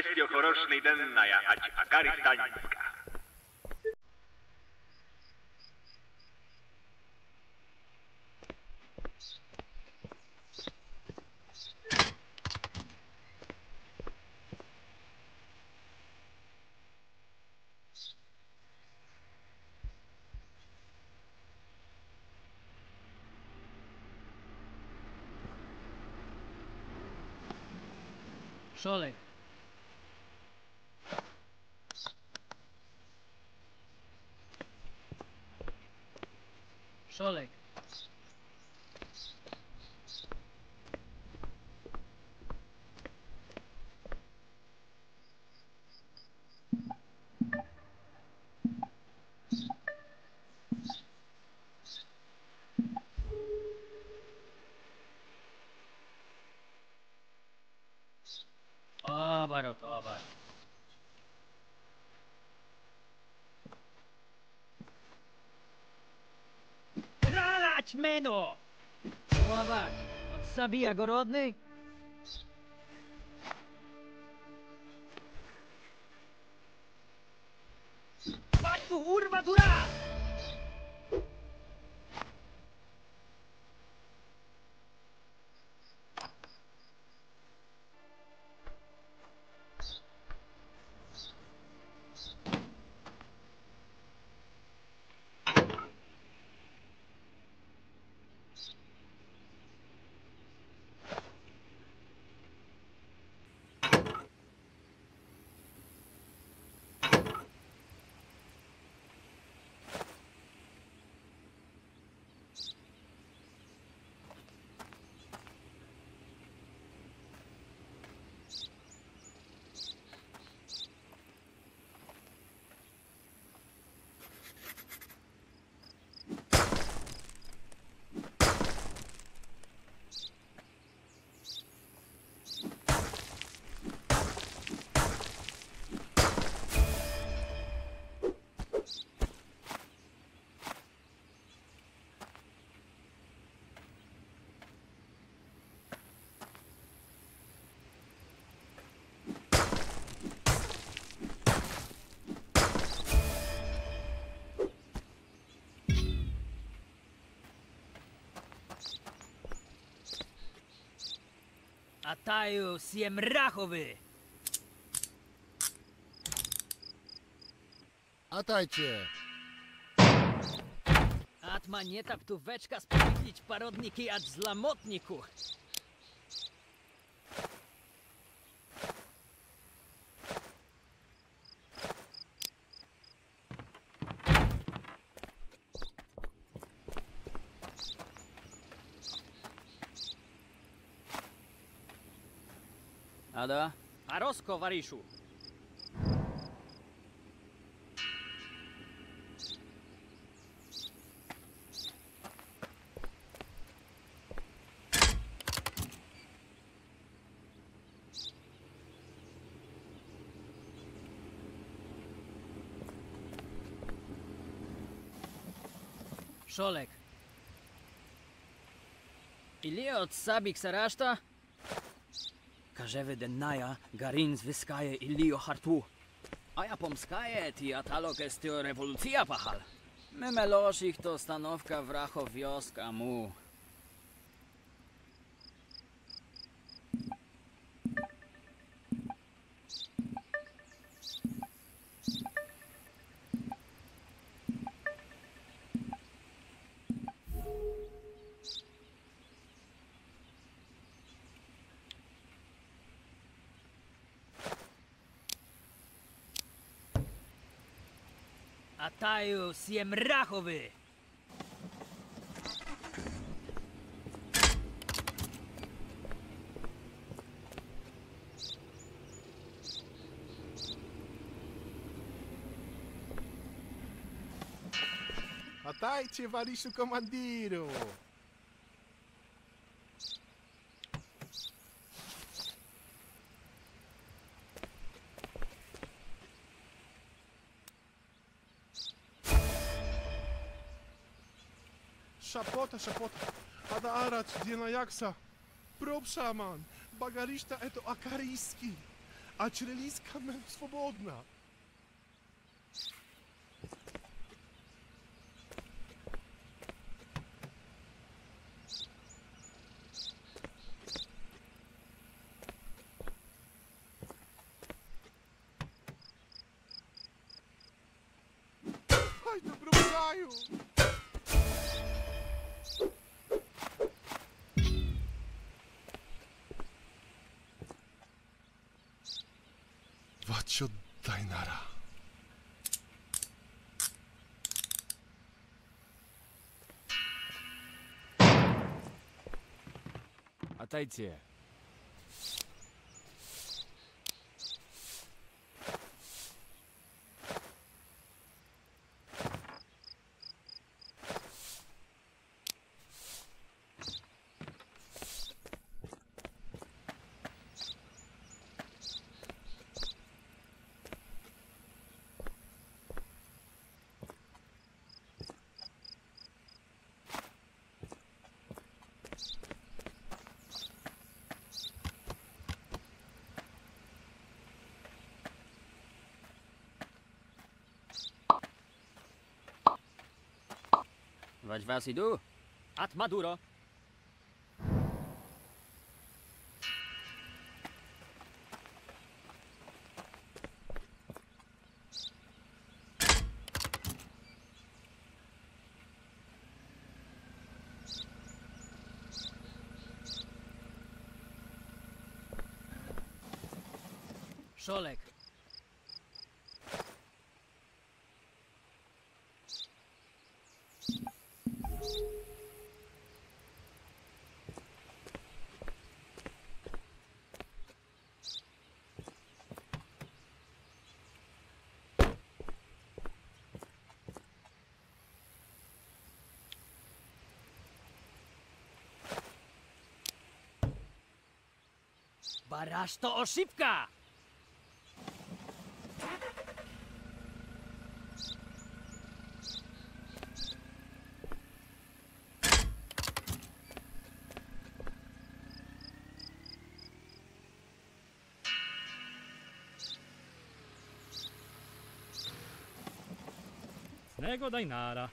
шестихорошный денная акаристаньска. Szolek. Szolek. Abarot, abar. Ralać meno! Ławak, zabija gorodny? Patrz tu, urwa dura! Ataju siemrachowy! Atajcie! Atma nie tak tu weczka spowiedlić parodniki acz zlamotniku. Ada? Arosko, wariszu! Szolek. Ili od sabik saraszta? Każewy dennaja garin zwyskaje Ilio hartu. A ja pomskaje ti atalok estio rewolucja pachal. My melosz ich to stanowka wracho wioska mu. Ataju siemrachowy! Atajcie, wariszu komandiru! Szapota, ada arać, diena jaksa. Prób szaman, bagarista eto akariski. a Cyriliska mę swobodna. Aj, dobrogaju! Vacio Dainara. Отойти. Vaig vas i du? At Maduro. Szolek. Baraż to oszybka! Nego Dainara.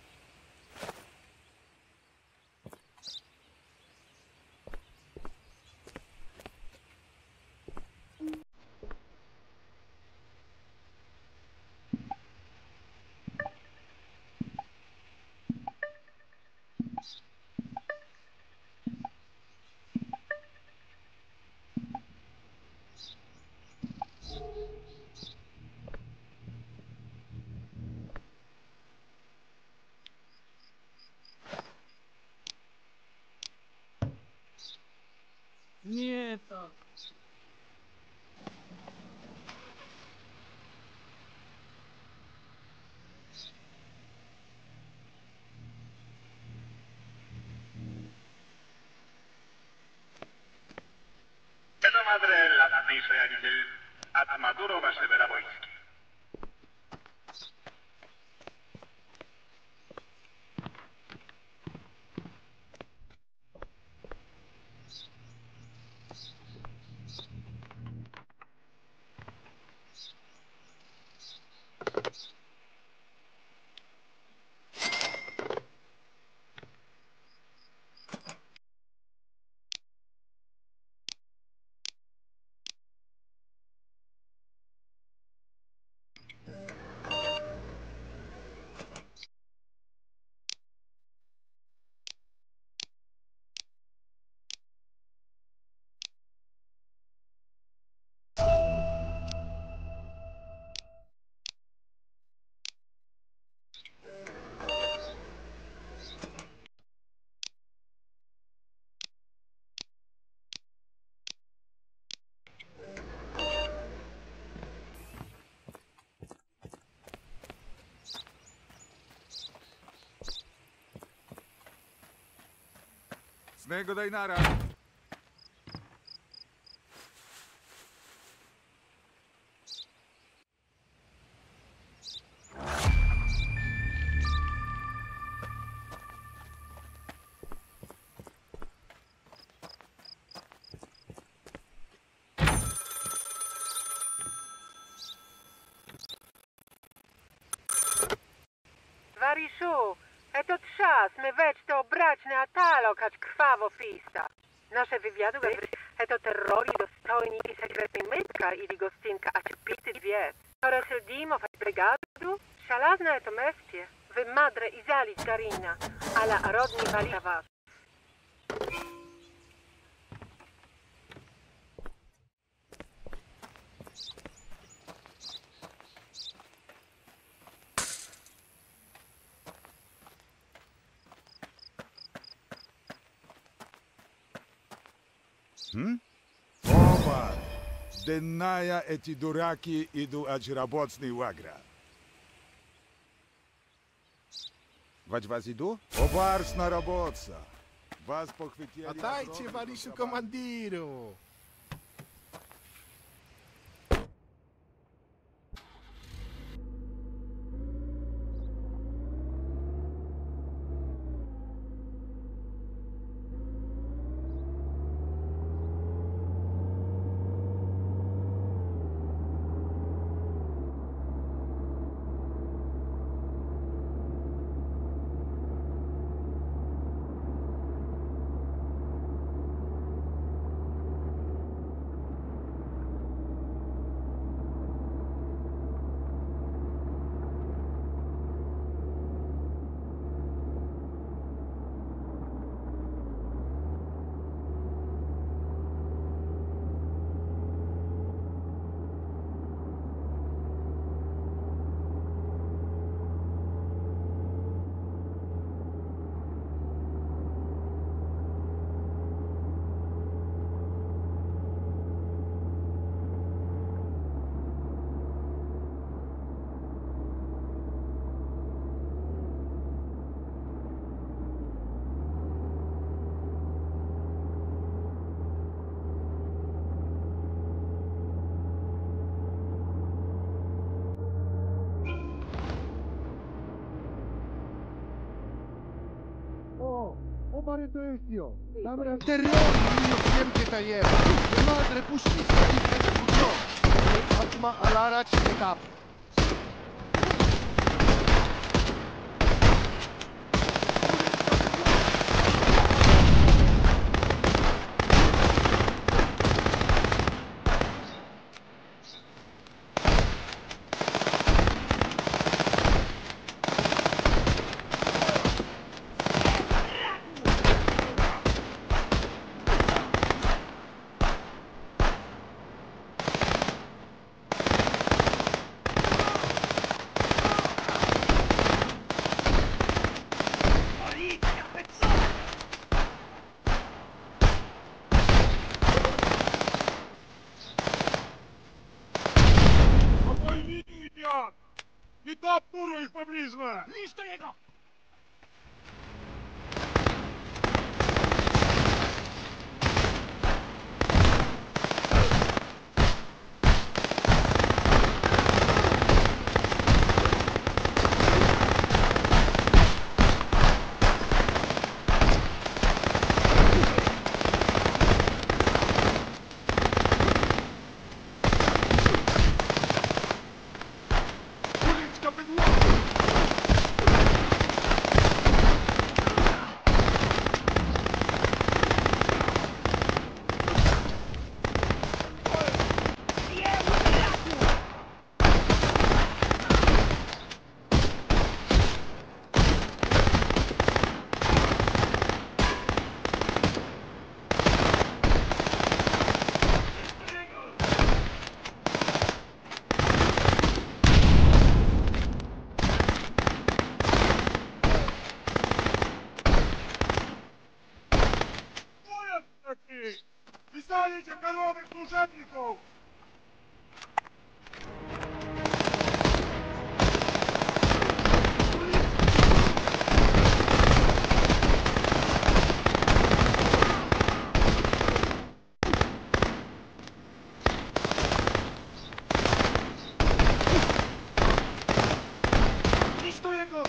Nie tak. Edo madre latnej realizy ad Maduro wasze wojski. Nego Dainara. Varishu, eto czas, my već to bračne atalo kad krvavo fista. Naše vyviadu eto terori dostojniki sekretni metka ili gostinka, a će piti dvije. Ora sedimo v brigadu, šalazna eto mestje, v madre izalić Garina, ala rodni valita vas. Оба! Денная эти дураки иду работный лагерь. Вать вас иду? Обарс на работа. Вас похватили... Dajcie Wariszu komandiru! Opare to jest jo! Dobra, terror! Wiem gdzie ta jest! Madre puści! Atma alarać etap! Не то пуру их поблизу! Listo jego! Писаните коровых служебников! Listo jego!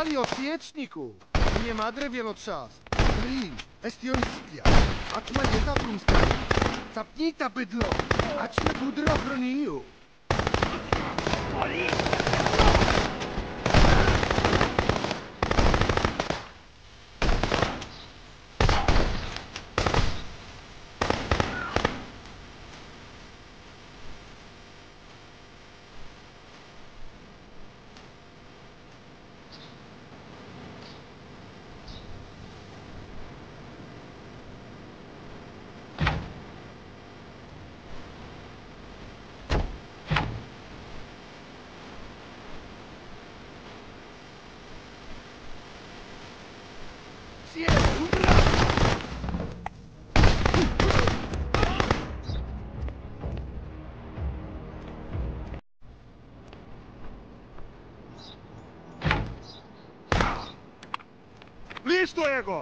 Mario, świeczniku! Nie madre wielotrzas. Rin, estionistia. Aczma nie ta prumska. Zapnita bydlo. Aczmy budro chroniu. Listo jego!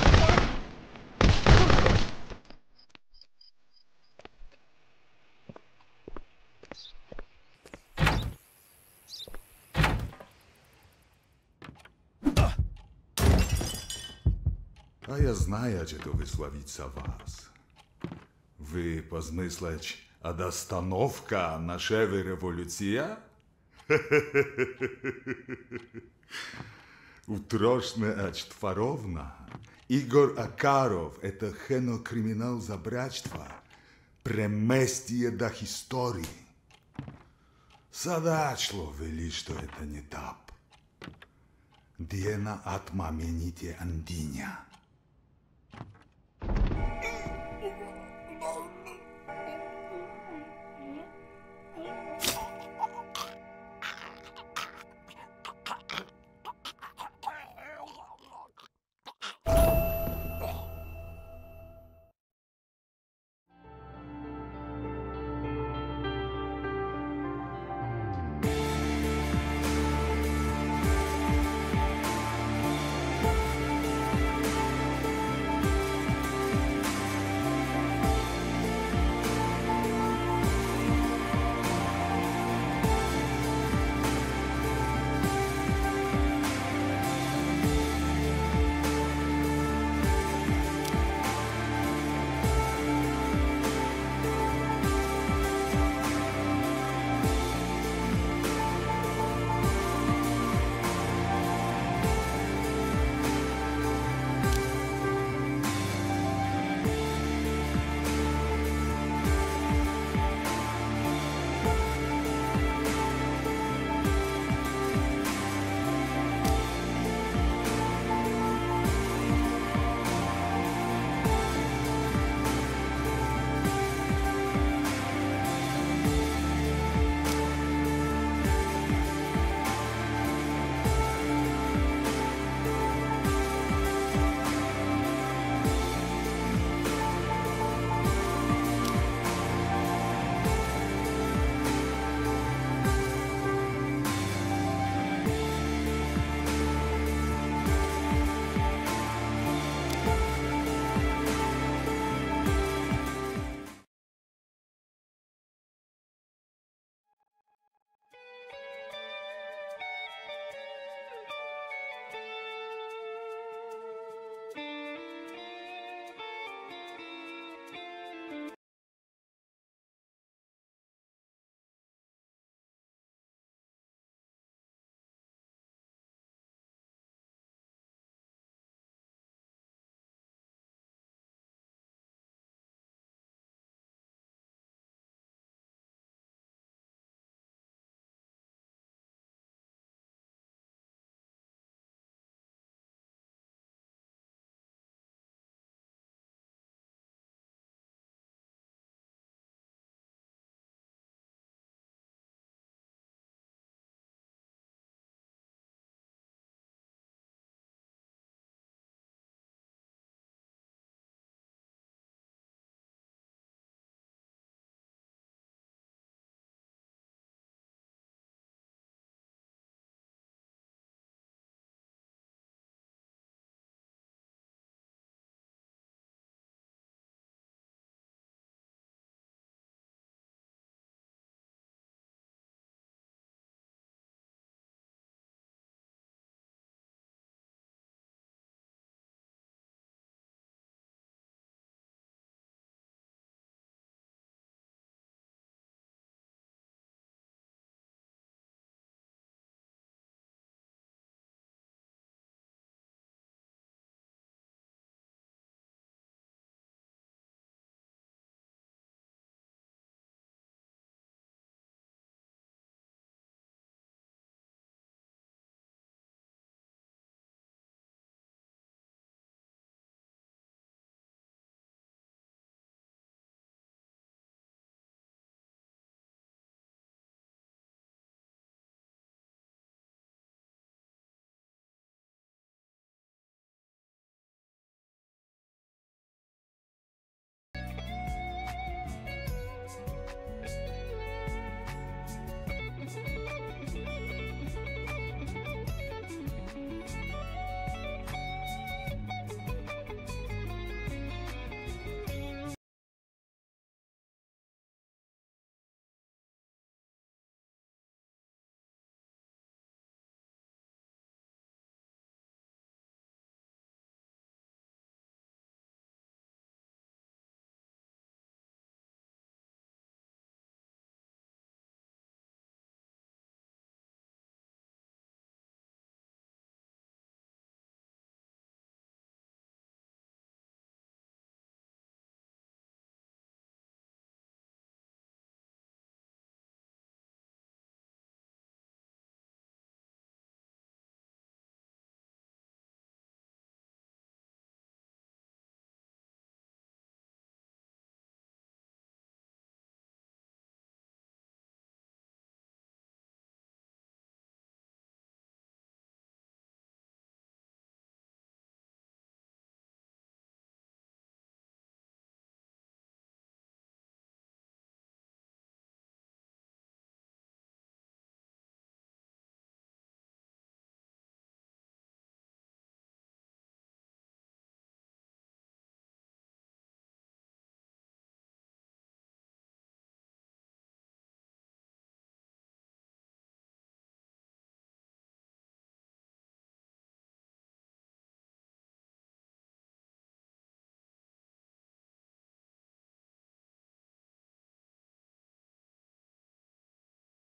А я знаете, to wysławica was. Wy pozmyśleć, a da stanowka naszewy rewolucja? Утрошная Ачтфаровна, Игорь Акаров, это хенокриминал за братство, преместие до истории. Садачло вели, что это не тап. Диена атма мените андиня.